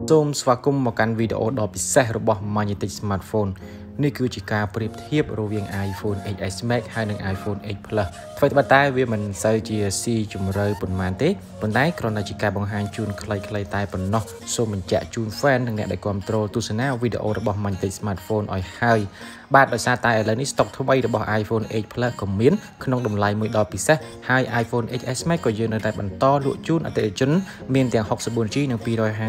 សូមស្វាគមន៍មកកាន់វីដេអូដ៏ពិសេសរបស់ Magnetic Smartphone នេះគឺជាការប្រៀបធៀបរវាង iPhone XsMax ហើយនិង iPhone X Plus អ្វីតែវាមិនសូវជាស៊ីជម្រៅប៉ុន្មានទេប៉ុន្តែគ្រាន់តែជាការបង្ហាញជូនខ្លីៗតែប៉ុណ្ណោះសូមបញ្ជាក់ជូន fan និងអ្នកដែលគាំទ្រទស្សនាវីដេអូរបស់ Magnetic Smartphone ឲ្យហើយបាទដោយសារតែឥឡូវនេះ stock ថ្មីរបស់ iPhone X Plus ក៏មានក្នុងតម្លៃមួយដ៏ពិសេសហើយ iPhone XsMax ក៏យើងនៅតែបន្តលក់ជូនអតិថិជនមានទាំង 64G និង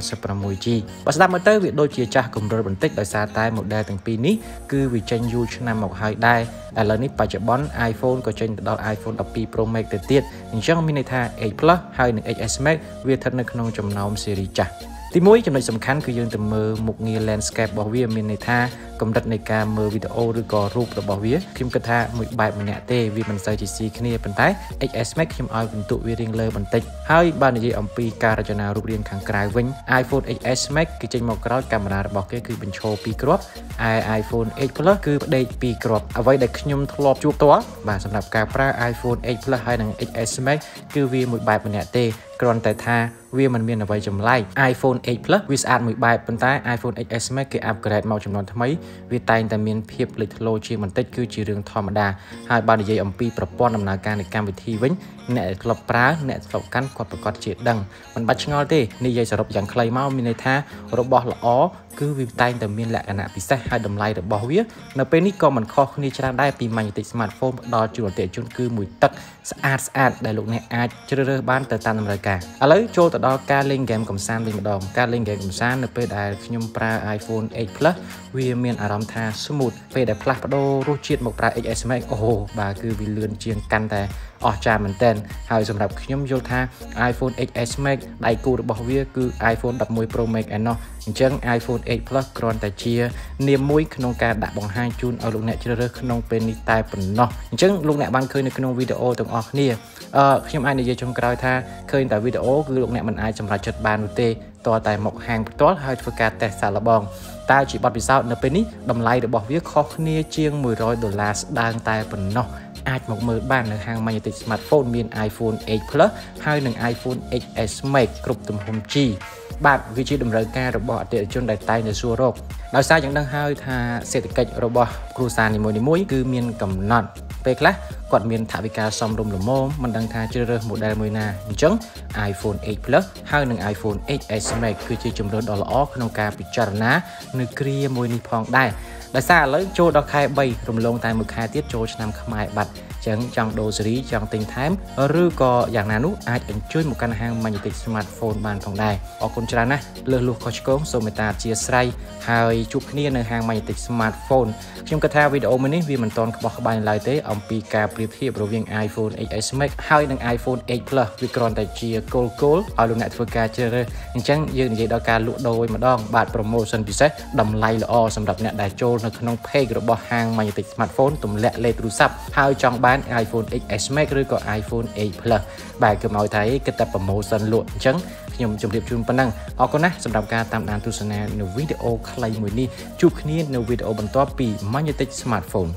256G បើស្ដាប់មើលទៅវាដូចជាចាស់កម្រិតបន្តិចដោយសារតែ model ទាំងពីរនេះគឺវាចេញយូរឆ្នាំមកហើយដែរឥឡូវនេះបច្ចុប្បន្ន iPhone ក៏ចេញទៅដល់ iPhone 12 Pro Max ទៅទៀតអញ្ចឹងមានន័យថា X Plus ហើយនិង XsMax វាស្ថិតនៅក្នុងចំណោមស៊េរីចាស់ទី1ចំណុចសំខាន់គឺយើងទៅមើលមុខងារ landscape របស់វាមានន័យថាកម្រិតនៃការមើលវីដេអូឬក៏រូបរបស់វាខ្ញុំគិតថាមួយបែបម្នាក់ទេវាមិនសូវជាស៊ីគ្នាប៉ុន្តែ XsMax ខ្ញុំឲ្យពិន្ទុវារៀងលើបន្តិចហើយបើនិយាយអំពីការរចនារូបរាងខាងក្រៅវិញ iPhone XsMax គឺចេញមកក្រោយកាមេរ៉ារបស់គេគឺបញ្ឈរ2គ្រាប់ឯ iPhone X Plus គឺផ្ដេក2គ្រាប់អ្វីដែលខ្ញុំធ្លាប់ជួបផ្ទាល់បាទសម្រាប់ការប្រើ iPhone X Plus ហើយនិង XsMax គឺវាមួយបែបម្នាក់ទេគ្រាន់តែថាវាមិនមានអ្វីចម្លែក iPhone X Plus វាស្អាតមួយបែបប៉ុន្តែ iPhone XsMax គេ upgrade មកចំនួនថ្មីវាតែងតែមានភាពលេចធ្លោជាងបន្តិចគឺជារឿងធម្មតាហើយបើនិយាយអំពីប្រព័ន្ធដំណើរការនៃកម្មវិធីវិញអ្នកដែលធ្លាប់ប្រើអ្នកធ្លាប់កាន់គាត់ប្រកាសជាដឹងមិនបាច់ឆ្ងល់ទេនិយាយសរុបយ៉ាងខ្លីមកមានន័យថារបស់ល្អគឺវាតែងតែមានលក្ខណៈពិសេសហើយតម្លៃរបស់វានៅពេលនេះក៏មិនខុសគ្នាច្រើនដែរពី Magnetic Smartphone ផ្ដល់ជូនអតិថិជនគឺមួយទឹកស្អាតដែលលោកអ្នកអាចជ្រើសរើសបានទៅតាមតម្រូវការឥឡូវចូលទៅដល់ការលេងហ្គេមកម្សាន្តវិញម្ដងការលេងហ្គេមកម្សាន្តនៅពេលដែលខ្ញុំប្រើ iPhone X Plus វាមានអារម្មណ៍ថា smooth ពេលដែលផ្លាស់ប្ដូររសជាតិមកប្រើ XsMax អូបាទគឺវាលឿនជាងកាន់តែអស្ចារ្យមែនទែនហើយសម្រាប់ខ្ញុំយល់ថា iPhone XsMax ដៃគូរបស់វាគឺ iPhone 11 Pro Max ឯណោះអញ្ចឹង iPhone X Plus គ្រាន់តែជានាមមួយក្នុងការដាក់បង្ហាញជូនឲ្យលោកអ្នកជ្រើសរើសក្នុងពេលនេះតែប៉ុណ្ណោះអញ្ចឹងលោកអ្នកបានឃើញនៅក្នុងវីដេអូទាំងអស់គ្នាខ្ញុំអាចនិយាយចុងក្រោយថាឃើញតែវីដេអូគឺលោកអ្នកមិនអាចសម្រេចចិត្តបាននោះទេតើតែមកហាងផ្ទាល់ហើយធ្វើការតេស្តសាកល្បងតើជាបទពិសោធន៍នៅពេលនេះតម្លៃរបស់វាខុសគ្នាជាង$100ស្ដើងតែប៉ុណ្ណោះអាចមកមើលបាននៅហាង Magnetic Smartphone មាន iPhone X Plus ហើយនិង iPhone XsMax គ្រប់ទំហំ G បាទវាជាតម្រូវការរបស់អតិថិជនដែលតែងតែសួររកដោយសារយ៉ាងដឹងហើយថាសេដ្ឋកិច្ចរបស់គ្រួសារនីមួយៗគឺមានកំណត់ពេលខ្លះគាត់មានថវិកាសមរម្យល្មមមិនដឹងថាជ្រើសរើស model មួយណាអញ្ចឹង iPhone X Plus ហើយនិង iPhone XsMax គឺជាជម្រើសដ៏ល្អក្នុងការពិចារណានៅគ្រាមួយនេះផងដែរដោយសារឥឡូវចូលដល់ខែ3រំលងតែមួយខែទៀតចូលឆ្នាំខ្មែរបាត់ចឹងចង់ដូរស៊េរីចង់ទិញថែមឬក៏យ៉ាងណានោះអាចអញ្ជើញមកកាន់ហាង Magnetic Smartphone បានផងដែរអរគុណច្រើនណាស់លើសលួសខុសឆ្គងសូមមេត្តាអធិស្ឋានហើយជួបគ្នានៅហាង Magnetic Smartphone ខ្ញុំគិតថាវីដេអូមួយនេះវាមិនទាន់ក្បោះក្បាយឡើយទេអំពីការប្រៀបធៀបរវាង iPhone XsMax ហើយនិង iPhone X Plus វាគ្រាន់តែជាគោលឲ្យលោកអ្នកធ្វើការជ្រើសរើសអញ្ចឹងយើងនិយាយដល់ការលក់ដូរវិញម្ដងបាទ promotion ពិសេសតម្លៃល្អសម្រាប់អ្នកដែលចូលនៅក្នុង page របស់ហាង Magnetic Smartphone ទម្លាក់លេខទូរស័ព្ទហើយចង់បាន iPhone XsMax ឬក៏ iPhone X Plus បាទគឺមកថាគិតតែ promotion លក់អញ្ចឹងខ្ញុំជម្រាបជូនប៉ុណ្ណឹងអរគុណណាស់សម្រាប់ការតាមដានទស្សនានៅវីដេអូខ្លីមួយនេះជួបគ្នានៅវីដេអូបន្ទាប់ពី Magnetic Smartphone